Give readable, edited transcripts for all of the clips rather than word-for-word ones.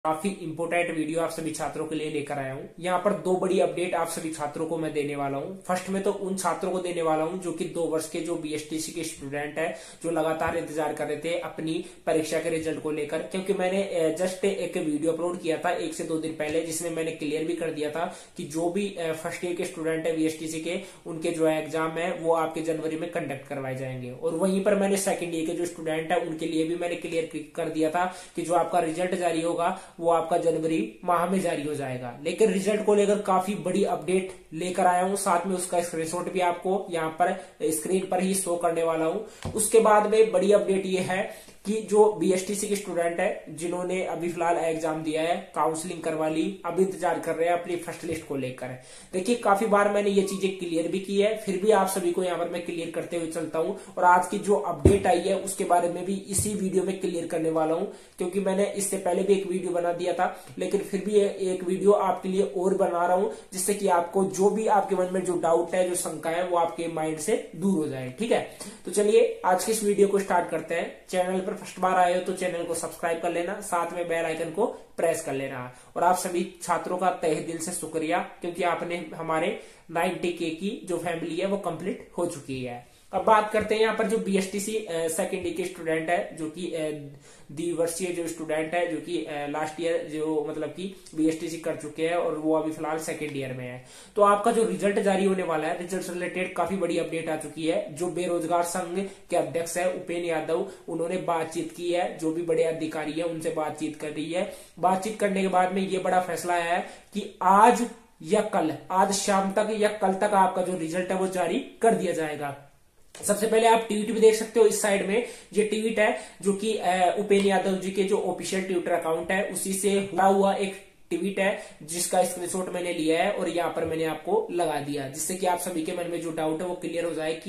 काफी important video आप सभी छात्रों के लिए लेकर आया हूं। यहाँ पर दो बड़ी अपडेट आप सभी छात्रों को मैं देने वाला हूं। फर्स्ट में तो उन छात्रों को देने वाला हूं जो कि 2 वर्ष के जो बीएसटीसी के स्टूडेंट है, जो लगातार इंतजार कर रहे थे अपनी परीक्षा के रिजल्ट को लेकर, क्योंकि मैंने जस्ट एक वीडियो अपलोड किया था 1 से 2 दिन पहले, जिसमें मैंने क्लियर भी कर दिया था कि जो भी फर्स्ट ईयर के स्टूडेंट है बीएसटीसी के, उनके जो एग्जाम है वो आपके जनवरी में कंडक्ट करवाए जाएंगे। और वहीं पर मैंने सेकेंड ईयर के जो स्टूडेंट है उनके लिए भी मैंने क्लियर कर दिया था कि जो आपका रिजल्ट जारी होगा वो आपका जनवरी माह में जारी हो जाएगा। लेकिन रिजल्ट को लेकर काफी बड़ी अपडेट लेकर आया हूं, साथ में उसका स्क्रीनशॉट भी आपको यहां पर स्क्रीन पर ही शो करने वाला हूं। उसके बाद में बड़ी अपडेट ये है कि जो बीएसटीसी के स्टूडेंट है जिन्होंने अभी फिलहाल एग्जाम दिया है, काउंसलिंग करवा ली, अब इंतजार कर रहे हैं अपनी फर्स्ट लिस्ट को लेकर। देखिए काफी बार मैंने ये चीजें क्लियर भी की है, फिर भी आप सभी को यहाँ पर मैं क्लियर करते हुए चलता हूँ। और आज की जो अपडेट आई है उसके बारे में भी इसी वीडियो में क्लियर करने वाला हूँ, क्योंकि मैंने इससे पहले भी एक वीडियो बना दिया था, लेकिन फिर भी एक वीडियो आपके लिए और बना रहा हूँ, जिससे कि आपको जो भी आपके मन में जो डाउट है, जो शंका है, वो आपके माइंड से दूर हो जाए। ठीक है, तो चलिए आज की इस वीडियो को स्टार्ट करते हैं। चैनल पर फर्स्ट बार आए हो तो चैनल को सब्सक्राइब कर लेना, साथ में बेल आइकन को प्रेस कर लेना। और आप सभी छात्रों का तहे दिल से शुक्रिया, क्योंकि आपने हमारे 90K की जो फैमिली है वो कंप्लीट हो चुकी है। अब बात करते हैं यहाँ पर जो बीएसटीसी सेकेंड ईयर के स्टूडेंट है, जो कि द्विवर्षीय जो स्टूडेंट है, जो कि लास्ट ईयर जो मतलब कि बीएसटीसी कर चुके हैं और वो अभी फिलहाल सेकेंड ईयर में है। तो आपका जो रिजल्ट जारी होने वाला है, रिजल्ट से रिलेटेड काफी बड़ी अपडेट आ चुकी है। जो बेरोजगार संघ के अध्यक्ष है उपेंद्र यादव, उन्होंने बातचीत की है, जो भी बड़े अधिकारी है उनसे बातचीत कर रही है। बातचीत करने के बाद में ये बड़ा फैसला आया है कि आज या कल, आज शाम तक या कल तक आपका जो रिजल्ट है वो जारी कर दिया जाएगा। सबसे पहले आप ट्वीट भी देख सकते हो इस साइड में, ये ट्वीट है जो कि उपेंद्र यादव जी के जो ऑफिशियल ट्विटर अकाउंट है उसी से हुआ एक ट्वीट है, जिसका स्क्रीनशॉट मैंने लिया है और यहाँ पर मैंने आपको लगा दिया, जिससे कि आप सभी के मन में जो डाउट है वो क्लियर हो जाए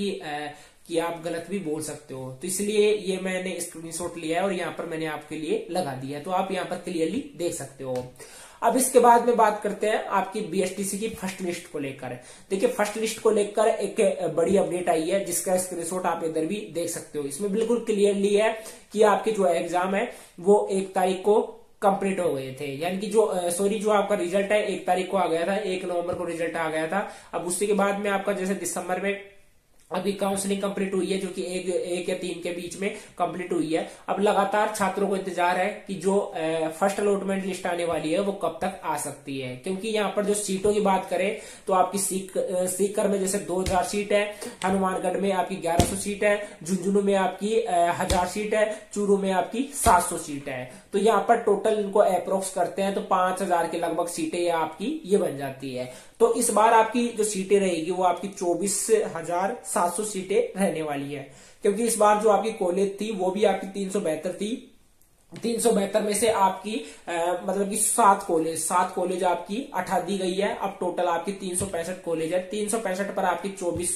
कि आप गलत भी बोल सकते हो। तो इसलिए ये मैंने स्क्रीनशॉट लिया है और यहाँ पर मैंने आपके लिए लगा दिया है, तो आप यहाँ पर क्लियरली देख सकते हो। अब इसके बाद में बात करते हैं आपकी बीएसटीसी की फर्स्ट लिस्ट को लेकर। देखिए फर्स्ट लिस्ट को लेकर एक बड़ी अपडेट आई है, जिसका स्क्रीनशॉट आप इधर भी देख सकते हो। इसमें बिल्कुल क्लियरली है कि आपके जो एग्जाम है वो 1 तारीख को कंप्लीट हो गए थे, यानी कि जो आपका रिजल्ट है 1 तारीख को आ गया था, 1 नवंबर को रिजल्ट आ गया था। अब उसके के बाद में आपका जैसे दिसंबर में अभी काउंसलिंग कंप्लीट हुई है, जो कि 1 या 3 के बीच में कंप्लीट हुई है। अब लगातार छात्रों को इंतजार है कि जो फर्स्ट अलॉटमेंट लिस्ट आने वाली है वो कब तक आ सकती है, क्योंकि यहाँ पर जो सीटों की बात करें तो आपकी सीकर में जैसे 2000 सीट है, हनुमानगढ़ में आपकी 1100 सीट है, झुंझुनू में आपकी 1000 सीट है, चूरू में आपकी 700 सीट है। तो यहाँ पर टोटल इनको अप्रोक्स करते हैं तो 5000 के लगभग सीटें आपकी ये बन जाती है। तो इस बार आपकी जो सीटें रहेगी वो आपकी 24,700 सीटें रहने वाली है, क्योंकि इस बार जो आपकी कॉलेज थी वो भी आपकी 372 थी। 372 में से आपकी मतलब कि 7 कॉलेज आपकी हटा दी गई है। अब टोटल आपकी 365 कॉलेज है। 365 पर आपकी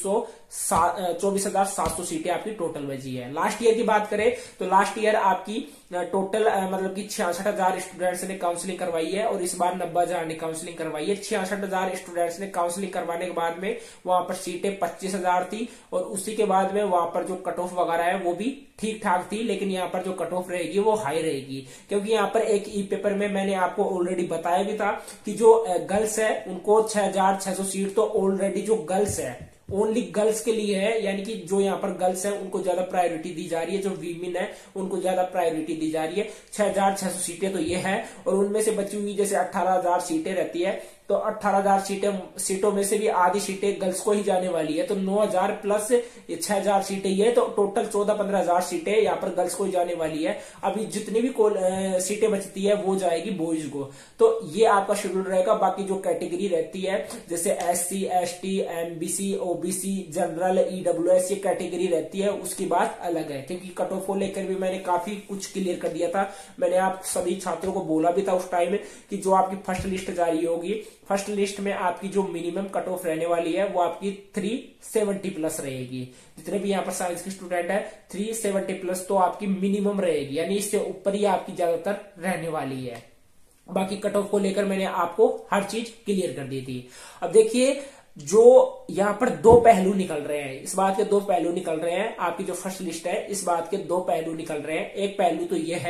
24,700 सीटें आपकी टोटल बची है। लास्ट ईयर की बात करें तो लास्ट ईयर आपकी टोटल मतलब कि 66,000 स्टूडेंट्स ने काउंसलिंग करवाई है और इस बार 90,000 ने काउंसलिंग करवाई है। 66,000 स्टूडेंट्स ने काउंसलिंग करवाने के बाद में वहां पर सीटें 25,000 थी और उसी के बाद में वहां पर जो कट ऑफ वगैरह है वो भी ठीक ठाक थी, लेकिन यहाँ पर जो कट ऑफ रहेगी वो हाई रहेगी, क्योंकि यहाँ पर एक ई पेपर में मैंने आपको ऑलरेडी बताया भी था कि जो गर्ल्स है उनको 6,600 सीट तो ऑलरेडी जो गर्ल्स है ओनली गर्ल्स के लिए है, यानी कि जो यहाँ पर गर्ल्स है उनको ज्यादा प्रायोरिटी दी जा रही है, जो वीमेन है उनको ज्यादा प्रायोरिटी दी जा रही है। 6,600 सीटें तो ये है और उनमें से बची हुई जैसे 18,000 सीटें रहती है, तो 18,000 सीटों में से भी आधी सीटें गर्ल्स को ही जाने वाली है। तो 9,000 प्लस 6,000 सीटें ये तो टोटल 14-15,000 सीटें यहाँ पर गर्ल्स को ही जाने वाली है। अभी जितनी भी सीटें बचती है वो जाएगी बॉयज को। तो ये आपका शेड्यूल रहेगा। बाकी जो कैटेगरी रहती है जैसे SC, ST, MBC, OBC, general, EWS ये कैटेगरी रहती है, उसकी बात अलग है, क्योंकि कट ऑफ को लेकर भी मैंने काफी कुछ क्लियर कर दिया था। मैंने आप सभी छात्रों को बोला भी था उस टाइम कि जो आपकी फर्स्ट लिस्ट जारी होगी, फर्स्ट लिस्ट में आपकी जो मिनिमम कट ऑफ रहने वाली है वो आपकी 370 प्लस रहेगी। जितने भी यहाँ पर साइंस के स्टूडेंट है 370 प्लस तो आपकी मिनिमम रहेगी, यानी इससे ऊपर ही आपकी ज्यादातर रहने वाली है। बाकी कट ऑफ को लेकर मैंने आपको हर चीज क्लियर कर दी थी। अब देखिए जो यहाँ पर 2 पहलू निकल रहे हैं, इस बात के 2 पहलू निकल रहे हैं। आपकी जो फर्स्ट लिस्ट है इस बात के 2 पहलू निकल रहे हैं। एक पहलू तो यह है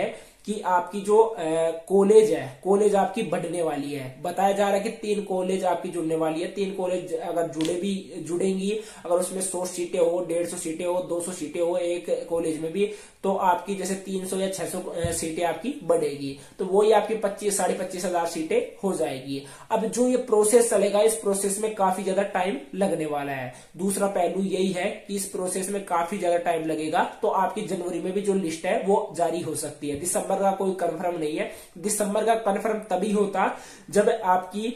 कि आपकी जो कॉलेज है, कॉलेज आपकी बढ़ने वाली है। बताया जा रहा है कि 3 कॉलेज आपकी जुड़ने वाली है। 3 कॉलेज अगर जुड़ेंगी, अगर उसमें 100 सीटें हो, 150 सीटें हो, 200 सीटें हो एक कॉलेज में भी, तो आपकी जैसे 300 या 600 सीटें आपकी बढ़ेगी, तो वही आपकी 25,000-25,500 सीटें हो जाएगी। अब जो ये प्रोसेस चलेगा, इस प्रोसेस में काफी ज्यादा टाइम लगने वाला है। दूसरा पहलू यही है कि इस प्रोसेस में काफी ज्यादा टाइम लगेगा, तो आपकी जनवरी में भी जो लिस्ट है वो जारी हो सकती है। दिसंबर का कोई कंफर्म नहीं है। दिसंबर का कंफर्म तभी होता जब आपकी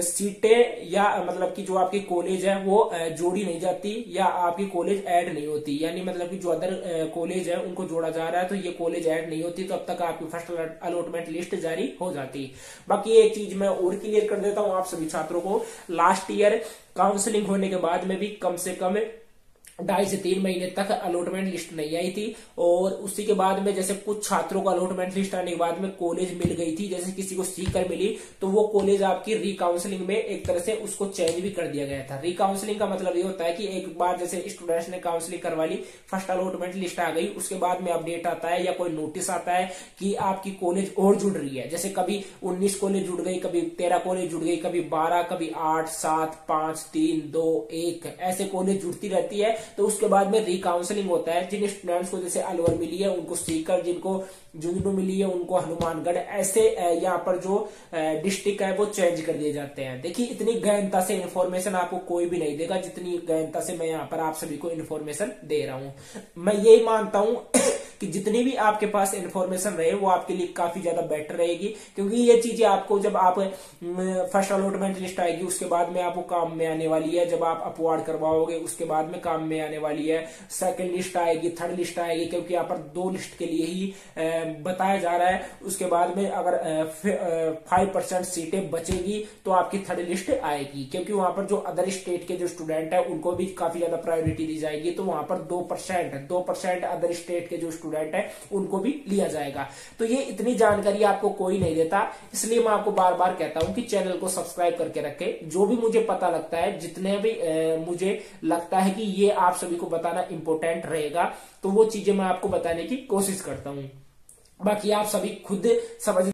सीटें या मतलब कि जो आपकी कॉलेज है वो जोड़ी नहीं जाती या आपकी कॉलेज ऐड नहीं होती, यानी मतलब कि जो अदर कॉलेज है उनको जोड़ा जा रहा है तो ये कॉलेज ऐड नहीं होती, तो अब तक आपकी फर्स्ट अलॉटमेंट लिस्ट जारी हो जाती। बाकी एक चीज मैं और क्लियर कर देता हूं आप सभी छात्रों को, लास्ट ईयर काउंसलिंग होने के बाद में भी कम से कम 2.5 से 3 महीने तक अलॉटमेंट लिस्ट नहीं आई थी, और उसी के बाद में जैसे कुछ छात्रों को अलॉटमेंट लिस्ट आने के बाद में कॉलेज मिल गई थी, जैसे किसी को सीकर मिली, तो वो कॉलेज आपकी रिकाउंसलिंग में एक तरह से उसको चेंज भी कर दिया गया था। रिकाउंसलिंग का मतलब ये होता है कि एक बार जैसे स्टूडेंट्स ने काउंसलिंग करवा ली, फर्स्ट अलॉटमेंट लिस्ट आ गई, उसके बाद में अपडेट आता है या कोई नोटिस आता है कि आपकी कॉलेज और जुड़ रही है। जैसे कभी 19 कॉलेज जुड़ गई, कभी 13 कॉलेज जुड़ गई, कभी 12, कभी 8, 7, 5, 3, 2, 1 ऐसे कॉलेज जुड़ती रहती है। तो उसके बाद में रिकाउंसलिंग होता है। जिन स्टूडेंट्स को जैसे अलवर मिली है उनको सीकर, जिनको झुंझुनू मिली है उनको हनुमानगढ़, ऐसे यहाँ पर जो डिस्ट्रिक्ट है वो चेंज कर दिए जाते हैं। देखिए इतनी गहनता से इन्फॉर्मेशन आपको कोई भी नहीं देगा जितनी गहनता से मैं यहाँ पर आप सभी को इन्फॉर्मेशन दे रहा हूँ। मैं यही मानता हूँ कि जितनी भी आपके पास इन्फॉर्मेशन रहे वो आपके लिए काफी ज्यादा बेटर रहेगी, क्योंकि ये चीजें आपको जब आप फर्स्ट अलॉटमेंट लिस्ट आएगी उसके बाद में आपको काम में आने वाली है, जब आप अपवार्ड करवाओगे उसके बाद में काम में आने वाली है, सेकंड लिस्ट आएगी, थर्ड लिस्ट आएगी, क्योंकि यहाँ पर 2 लिस्ट के लिए ही बताया जा रहा है। उसके बाद में अगर 5% सीटें बचेगी तो आपकी थर्ड लिस्ट आएगी, क्योंकि वहां पर जो अदर स्टेट के जो स्टूडेंट है उनको भी काफी ज्यादा प्रायोरिटी दी जाएगी, तो वहां पर 2% अदर स्टेट के जो स्टूडेंट है उनको भी लिया जाएगा। तो ये इतनी जानकारी आपको कोई नहीं देता, इसलिए मैं आपको बार बार कहता हूं कि चैनल को सब्सक्राइब करके रखें। जो भी मुझे पता लगता है, जितने भी मुझे लगता है कि ये आप सभी को बताना इंपॉर्टेंट रहेगा, तो वो चीजें मैं आपको बताने की कोशिश करता हूं। बाकी आप सभी खुद समझ